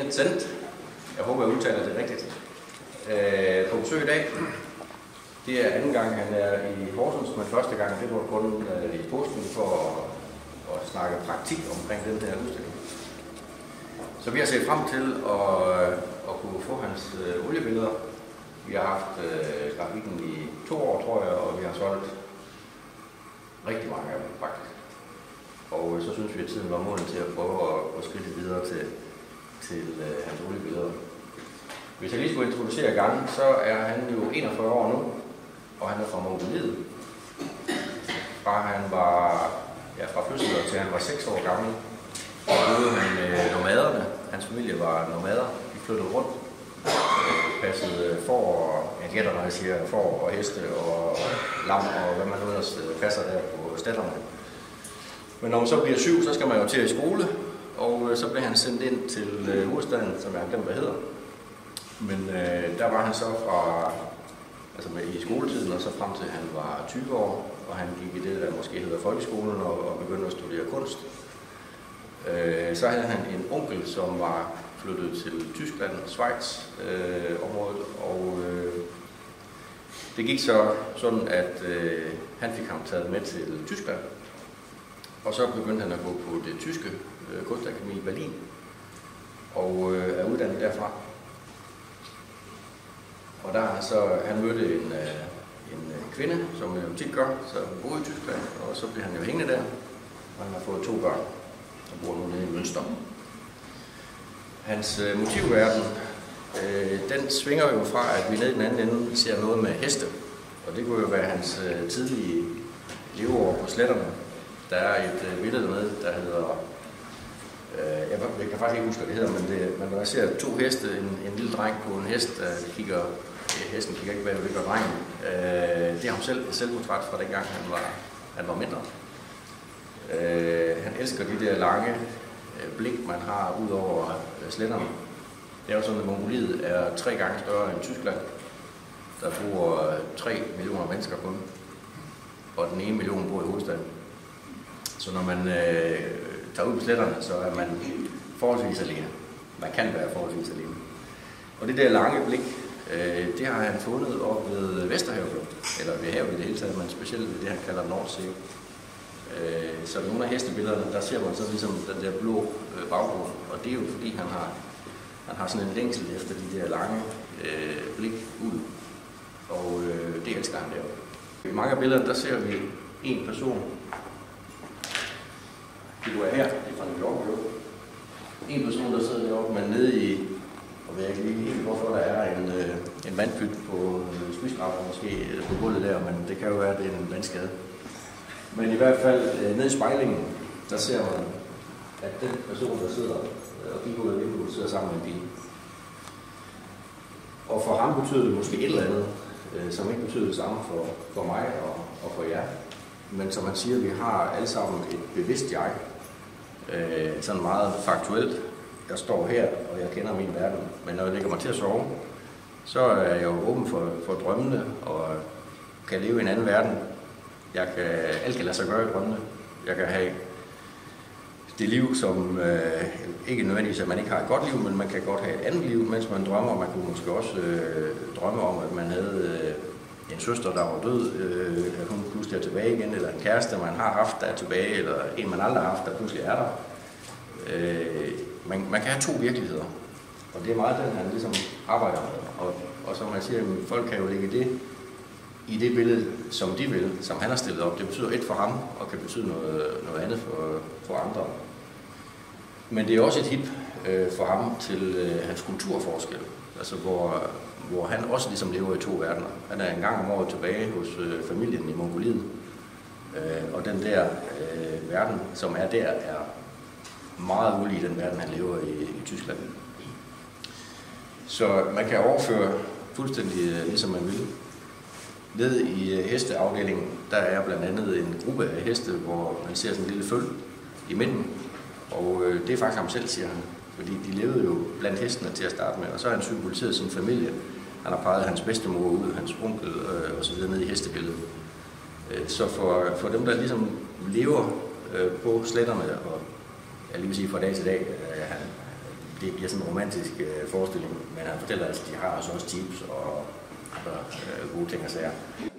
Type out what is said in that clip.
Vincent, jeg håber jeg udtaler det rigtigt, på besøg i dag. Det er anden gang han er i Horsens, men første gang det var kun i posten for at snakke praktik omkring den her udstilling. Så vi har set frem til at kunne få hans oliebilleder. Vi har haft grafikken i 2 år, tror jeg, og vi har solgt rigtig mange af dem faktisk. Og så synes vi, at tiden var moden til at prøve at skride videre til hans oliebilleder. Hvis jeg lige skulle introducere gangen, så er han jo 41 år nu, og han er fra Mongoliet. Fra fødsel til han var 6 år gammel, og boede han med nomaderne. Hans familie var nomader. De flyttede rundt, passede får og heste og lam og hvad man nu ellers passer der på stepperne. Men når man så bliver 7, så skal man jo til i skole, og så blev han sendt ind til hovedstaden, som jeg har glemt, hvad hedder. Men der var han så i skoletiden, og så frem til han var 20 år, og han gik i det, der måske hedder folkeskolen, og begyndte at studere kunst. Så havde han en onkel, som var flyttet til Tyskland, Schweiz området, og det gik så sådan, at han fik ham taget med til Tyskland, og så begyndte han at gå på det tyske kunstakademi i Berlin, og er uddannet derfra. Og der han mødte en kvinde, som jo tit gør, så boede i Tyskland, og så blev han jo hængende der, og han har fået 2 børn, og bor nu nede i Münster. Hans motivverden, den svinger jo fra, at vi nede i den anden ende ser noget med heste, og det kunne jo være hans tidlige leveår på sletterne. Der er et billede med, der hedder, jeg kan faktisk ikke huske, hvad det hedder, men man ser 2 heste, en lille dreng på en hest, der kigger, hesten kigger ikke bagud, det gør drengen. Det er ham selv, et selvportræt fra dengang han var mindre. Han elsker de der lange blik, man har ud over sletterne. Det er jo sådan, at Mongoliet er 3 gange større end Tyskland. Der bor 3 millioner mennesker kun, og den 1 million bor i hovedstaden. Så når man tager ud på sletterne, så er man forholdsvis alene. Man kan være forholdsvis alene. Og det der lange blik, det har han fundet op ved Vesterhavet, eller ved havet i det hele taget, men specielt ved det, han kalder Nordsee. Så nogle af hestebillederne, der ser man så ligesom den der blå baggrund, og det er jo fordi, han har sådan en længsel efter de der lange blik ud, og det elsker han deroppe. I mange af billederne, der ser vi en person. Det er her, det er fra New York. En person, der sidder deroppe, men nede i, og jeg kan ikke helt hvorfor der er en vandpyt på skyskraber måske på gulvet der, men det kan jo være, at det er en vandskade. Men i hvert fald nede i spejlingen, der ser man, at den person, der sidder og kigger ud af vinduet, sidder sammen med en pige. Og for ham betyder det måske et eller andet, som ikke betyder det samme for mig og for jer. Men som han siger, vi har alle sammen et bevidst jeg. Sådan meget faktuelt. Jeg står her, og jeg kender min verden. Men når jeg lægger mig til at sove, så er jeg jo åben for drømmene og kan leve i en anden verden. Alt kan lade sig gøre i drømmene. Jeg kan have det liv, som ikke nødvendigvis, at man ikke har et godt liv, men man kan godt have et andet liv, mens man drømmer. Man kunne måske også drømme om, at man havde en søster, der var død, at hun pludselig er tilbage igen, eller en kæreste, man har haft, der er tilbage, eller en, man aldrig har haft, der pludselig er der. Man kan have 2 virkeligheder, og det er meget den, han ligesom arbejder med. Og som man siger, folk kan jo lægge det i det billede, som de vil, som han har stillet op. Det betyder et for ham, og kan betyde noget andet for andre. Men det er også et hip for ham til hans kulturforskel, altså hvor han også ligesom lever i 2 verdener. Han er en gang om året tilbage hos familien i Mongoliet, og den der verden, som er der, er meget ulig den verden, han lever i Tyskland. Så man kan overføre fuldstændig ligesom man vil. Nede i hesteafdelingen, der er blandt andet en gruppe af heste, hvor man ser sådan en lille føl i midten, og det er faktisk ham selv, siger han, fordi de levede jo blandt hestene til at starte med, og så har han symboliseret sin familie. Han har peget hans bedstemor ud, hans onkel og så videre ned i hestebilledet. Så for dem, der ligesom lever på sletterne, og jeg lige vil sige fra dag til dag, det bliver sådan en romantisk forestilling, men han fortæller altså, at de har altså også jeeps og andre gode ting og sager.